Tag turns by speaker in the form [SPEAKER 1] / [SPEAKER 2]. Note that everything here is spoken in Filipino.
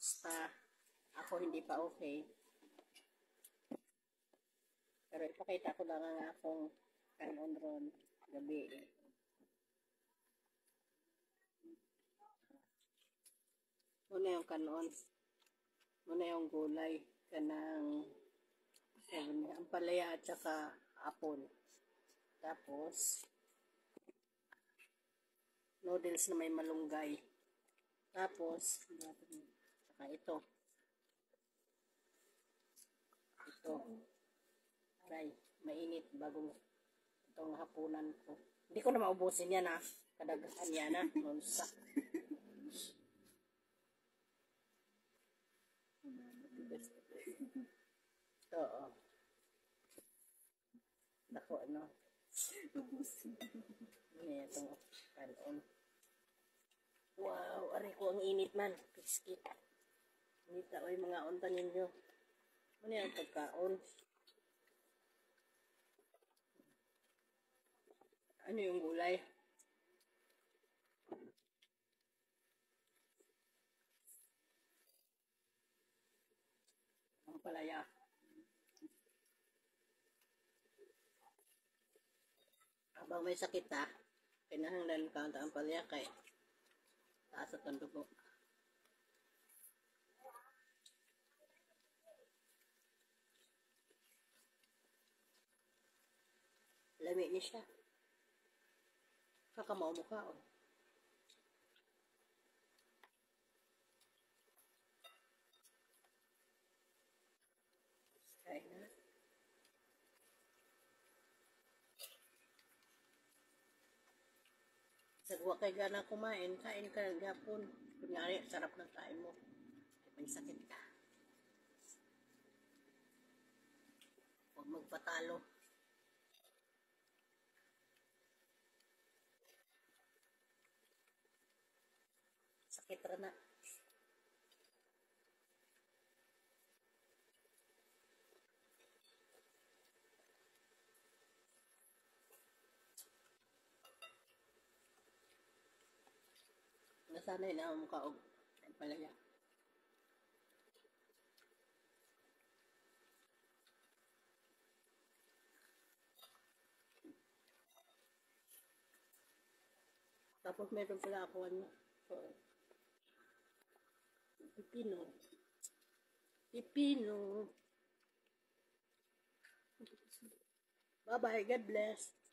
[SPEAKER 1] Basta, ako hindi pa okay. Pero ipakita ko lang ang akong kanon ron gabi. Muna yung kanon. Muna yung gulay. Kanang ang palaya at saka apple. Tapos, noodles na may malunggay. Tapos, saka ito. Ito. Aray, mainit bagong itong hapunan ko. Hindi ko na maubusin yan ha. Kadagahan yan ha. Nunsa. Oo. Dako ano. Ano itong kanon. Wow, aray ko ang init man. Biscuit. Init na ay mga unta ninyo. Ano yung pagkaon? Ano yung gulay? Ang palaya. Habang may sakit ha, kinahanglan ka ang palaya kay taas at ang dugo. Lami niya siya. Kakamao mo ka oh. Kain na. Sagwa kay gana kumain, kain ka ng hapon. Kunyari, sarap ng kain mo. May sakit ka. Huwag magpatalo. Sakit ra na. Nasanay na ang kaog. Ang palaya. Tapos meron pala ako ano. Pipino. Pipino. Bye-bye. God bless.